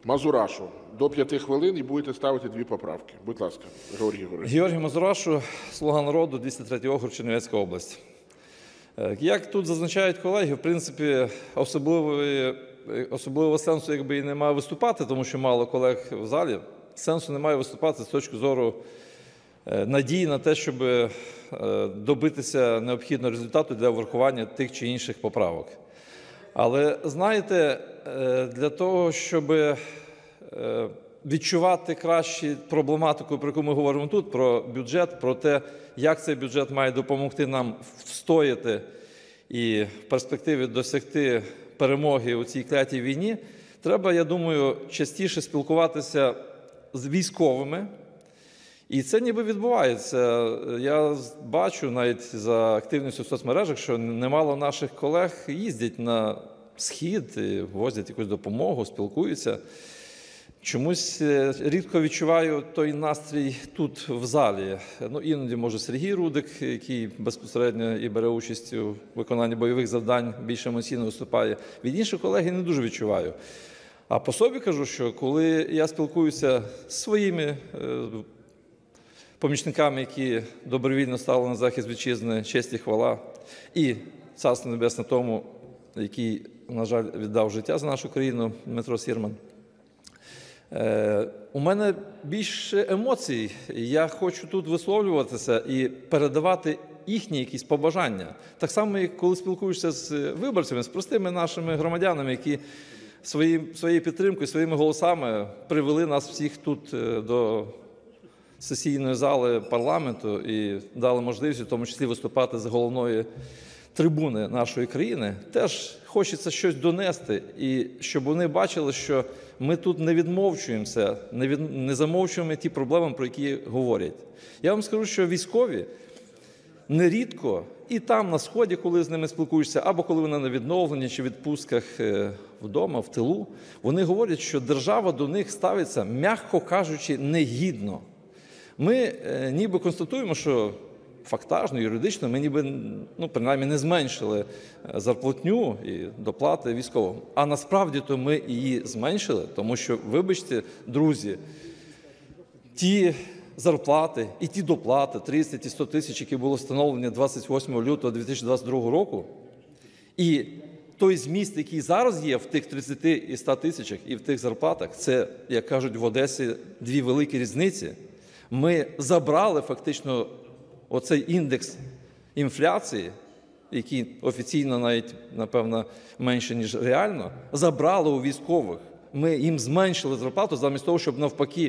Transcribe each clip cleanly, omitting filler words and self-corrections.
Мазурашу. До 5 хвилин і будете ставити 2 поправки. Будь ласка, Георгій Георгійович. Георгій Мазурашу, «Слуга народу», 203 округ, Чернівецька область. Як тут зазначають колеги, в принципі, особливого сенсу якби і немає виступати, тому що мало колег в залі. Сенсу немає виступати з точки зору надії на те, щоб добитися необхідного результату для врахування тих чи інших поправок. Але, знаєте, для того, щоб відчувати краще проблематику, про яку ми говоримо тут, про бюджет, про те, як цей бюджет має допомогти нам встояти і в перспективі досягти перемоги у цій клятій війні, треба, я думаю, частіше спілкуватися з військовими. І це ніби відбувається. Я бачу навіть за активністю в соцмережах, що немало наших колег їздять на Схід, возять якусь допомогу, спілкуються. Чомусь рідко відчуваю той настрій тут, в залі. Іноді, може, Сергій Рудик, який безпосередньо і бере участь у виконанні бойових завдань, більш емоційно виступає. Від інших колег я не дуже відчуваю. А по собі кажу, що коли я спілкуюся з своїми помічниками, які добровільно стали на захист вітчизни, честь і хвала, і Царство Небесне тому, який, на жаль, віддав життя за нашу країну, Дмитро Сірман, у мене більше емоцій. Я хочу тут висловлюватися і передавати їхні якісь побажання. Так само, як коли спілкуєшся з виборцями, з простими нашими громадянами, які своєю підтримкою, своїми голосами привели нас всіх тут до сесійної зали парламенту і дали можливість, в тому числі, виступати з головної трибуни нашої країни, теж хочеться щось донести, і щоб вони бачили, що ми тут не відмовчуємося, не замовчуємо ті проблеми, про які говорять. Я вам скажу, що військові нерідко і там, на Сході, коли з ними спілкуєшся, або коли вони на відновленні чи відпустках вдома, в тилу, вони говорять, що держава до них ставиться, м'яко кажучи, негідно. Ми ніби констатуємо, що фактажно, юридично ми ніби, принаймні, не зменшили зарплатню і доплати військовим. А насправді-то ми її зменшили, тому що, вибачте, друзі, ті зарплати і ті доплати 30 і 100 тисяч, які були встановлені 28 лютого 2022 року, і той зміст, який зараз є в тих 30 і 100 тисячах і в тих зарплатах, це, як кажуть в Одесі, дві великі різниці. Ми забрали фактично оцей індекс інфляції, який офіційно навіть, напевно, менше, ніж реально, забрали у військових. Ми їм зменшили зарплату замість того, щоб навпаки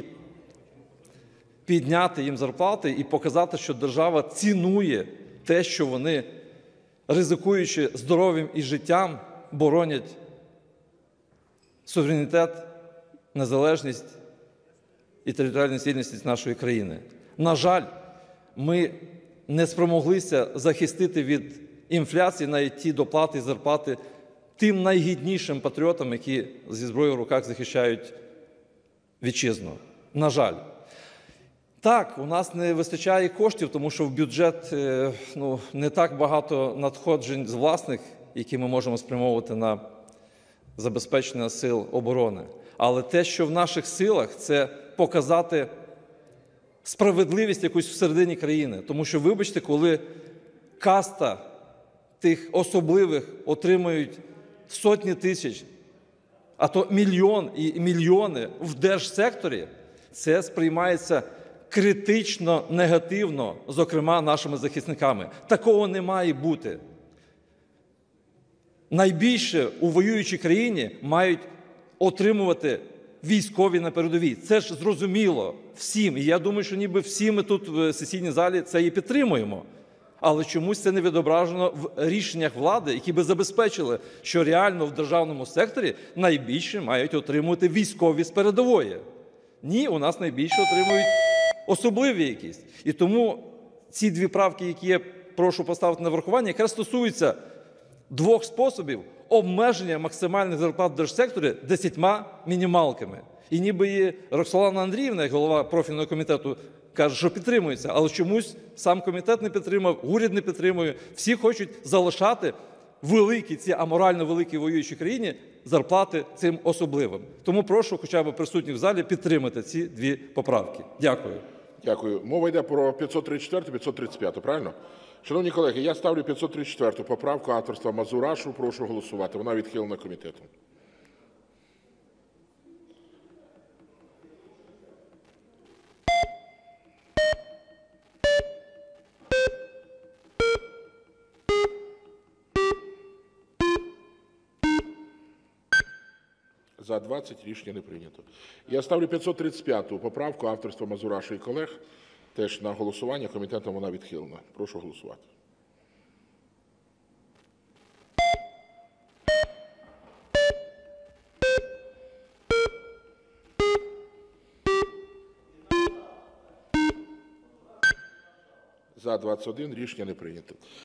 підняти їм зарплати і показати, що держава цінує те, що вони, ризикуючи здоров'ям і життям, боронять суверенітет, незалежність і територіальну цілісність нашої країни. На жаль, ми не спромоглися захистити від інфляції навіть ті доплати і зарплати тим найгіднішим патріотам, які зі зброєю в руках захищають вітчизну. На жаль. Так, у нас не вистачає коштів, тому що в бюджет не так багато надходжень з власних, які ми можемо спрямовувати на забезпечення сил оборони. Але те, що в наших силах, це показати справедливість якусь всередині країни. Тому що, вибачте, коли каста тих особливих отримують сотні тисяч, а то мільйон і мільйони в держсекторі, це сприймається критично негативно, зокрема, нашими захисниками. Такого не має бути. Найбільше у воюючій країні мають отримувати військові на передовій. Це ж зрозуміло всім. І я думаю, що ніби всі ми тут в сесійній залі це і підтримуємо. Але чомусь це не відображено в рішеннях влади, які би забезпечили, що реально в державному секторі найбільше мають отримувати військові з передової. Ні, у нас найбільше отримують особливі якісь. І тому ці дві правки, які я прошу поставити на врахування, якраз стосуються двох способів обмеження максимальних зарплат в держсекторі 10 мінімалками. І ніби і Роксолана Андріївна, як голова профільного комітету, каже, що підтримується, але чомусь сам комітет не підтримав, уряд не підтримує. Всі хочуть залишати великій, цій аморально великій воюючій країні, зарплати цим особливим. Тому прошу хоча б присутніх в залі підтримати ці дві поправки. Дякую. Дякую. Мова йде про 534, 535, правильно? Шановні колеги, я ставлю 534 поправку авторства Мазурашу. Прошу голосувати. Вона відхилена комітетом. За 20 рішення не прийнято. Я ставлю 535 поправку авторства Мазурашу і колег. Теж на голосування. Комітетом вона відхилена. Прошу голосувати. За 21 рішення не прийнято.